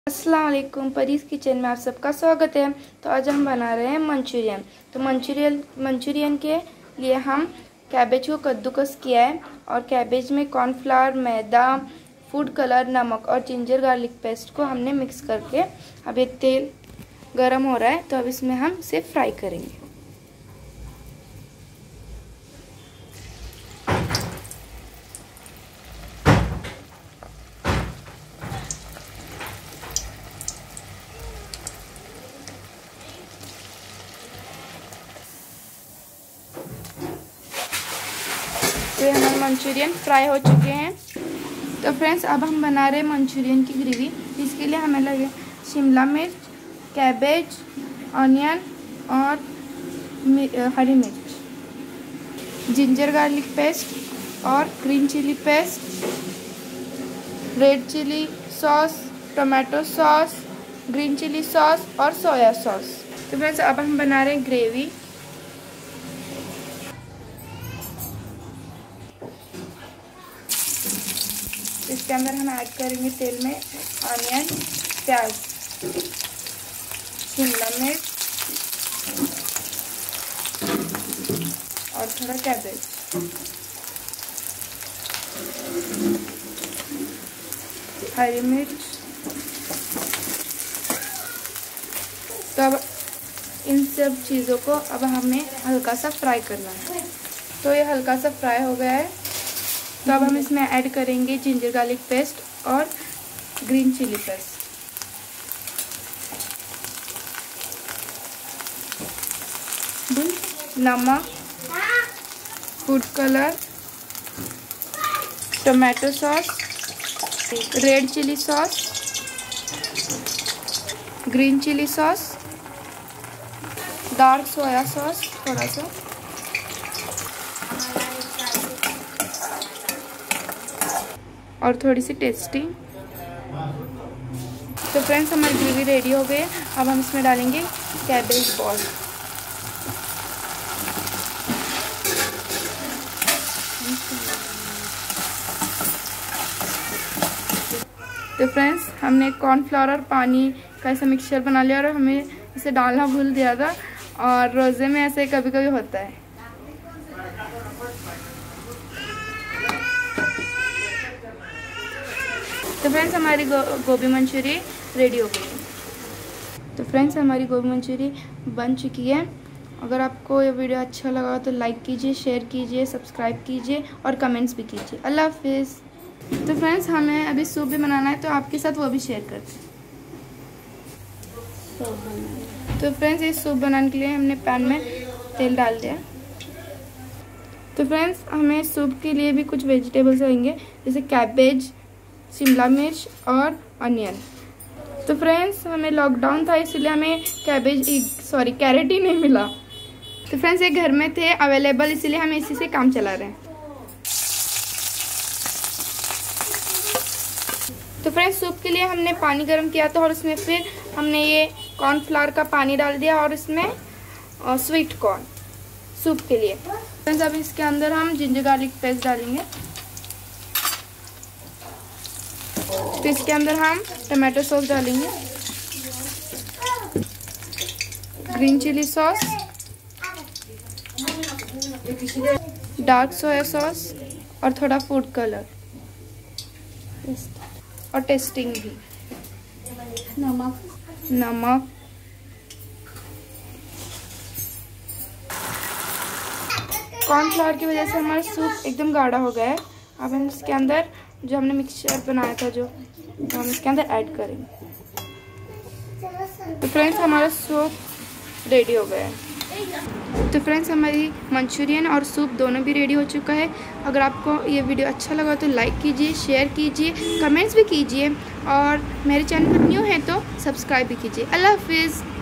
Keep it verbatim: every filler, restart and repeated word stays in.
अस्सलाम वालेकुम, परीज़ किचन में आप सबका स्वागत है। तो आज हम बना रहे हैं मंचूरियन। तो मंचूरियन मंचूरियन के लिए हम कैबेज को कद्दूकस किया है और कैबेज में कॉर्नफ्लावर, मैदा, फूड कलर, नमक और जिंजर गार्लिक पेस्ट को हमने मिक्स करके, अब ये तेल गरम हो रहा है तो अब इसमें हम इसे फ्राई करेंगे। तो ये हमारे मंचूरियन फ्राई हो चुके हैं। तो फ्रेंड्स, अब हम बना रहे हैं मंचूरियन की ग्रेवी। इसके लिए हमें लगे शिमला मिर्च, कैबेज, ऑनियन और हरी मिर्च, जिंजर गार्लिक पेस्ट और green chilli paste, red chilli sauce, tomato sauce, green chilli sauce और सोया सॉस। तो फ्रेंड्स, अब हम बना रहे हैं ग्रेवी। इसके अंदर हम ऐड करेंगे तेल में ऑनियन, प्याज, शिमला मिर्च और थोड़ा कैबेज। हरी मिर्च। तो अब इन सब चीज़ों को अब हमें हल्का सा फ्राई करना है। तो ये हल्का सा फ्राई हो गया है। तो अब हम इसमें ऐड करेंगे जिंजर गार्लिक पेस्ट और ग्रीन चिली पेस्ट। नमक, food colour, tomato sauce, red chilli sauce, green chilli sauce, dark soya sauce थोड़ा सा, और थोड़ी सी टेस्टिंग। तो फ्रेंड्स, हमारी ग्रेवी रेडी हो गई है। अब हम इसमें डालेंगे कैबेज बॉल। तो फ्रेंड्स, हमने कॉर्नफ्लावर और पानी का ऐसा मिक्सचर बना लिया और हमें इसे डालना भूल दिया था, और रोज़े में ऐसे कभी कभी होता है। तो फ्रेंड्स, हमारी गो, गोभी मंचूरी रेडी हो गई है। तो फ्रेंड्स, हमारी गोभी मंचूरी बन चुकी है। अगर आपको ये वीडियो अच्छा लगा तो लाइक कीजिए, शेयर कीजिए, सब्सक्राइब कीजिए और कमेंट्स भी कीजिए। अल्लाह हाफिज़। तो फ्रेंड्स, हमें अभी सूप भी बनाना है, तो आपके साथ वो भी शेयर करते हैं। तो फ्रेंड्स, इस सूप बनाने के लिए हमने पैन में तेल डाल दिया। तो फ्रेंड्स, हमें सूप के लिए भी कुछ वेजिटेबल्स लगेंगे, जैसे कैबेज, शिमला मिर्च और अनियन। तो फ्रेंड्स, हमें लॉकडाउन था इसलिए हमें कैबेज सॉरी कैरेट ही नहीं मिला। तो फ्रेंड्स, ये घर में थे अवेलेबल, इसीलिए हम इसी से काम चला रहे हैं। तो फ्रेंड्स, सूप के लिए हमने पानी गर्म किया था और उसमें फिर हमने ये कॉर्नफ्लावर का पानी डाल दिया और इसमें और स्वीट कॉर्न सूप के लिए। फ्रेंड्स, अब इसके अंदर हम जिंजर गार्लिक पेस्ट डालेंगे। तो इसके अंदर हम टमाटो सॉस डालेंगे, green chilli sauce, dark soya sauce और थोड़ा फूड कलर और टेस्टिंग भी, नमक नमक कॉर्नफ्लावर की वजह से हमारा सूप एकदम गाढ़ा हो गया है। अब हम इसके अंदर जो हमने मिक्सचर बनाया था जो तो हम इसके अंदर ऐड करेंगे। तो फ्रेंड्स, हमारा सूप रेडी हो गया है। तो फ्रेंड्स, हमारी मंचूरियन और सूप दोनों भी रेडी हो चुका है। अगर आपको ये वीडियो अच्छा लगा तो लाइक कीजिए, शेयर कीजिए, कमेंट्स भी कीजिए, और मेरे चैनल पर न्यू है तो सब्सक्राइब भी कीजिए। अल्लाह हाफिज़।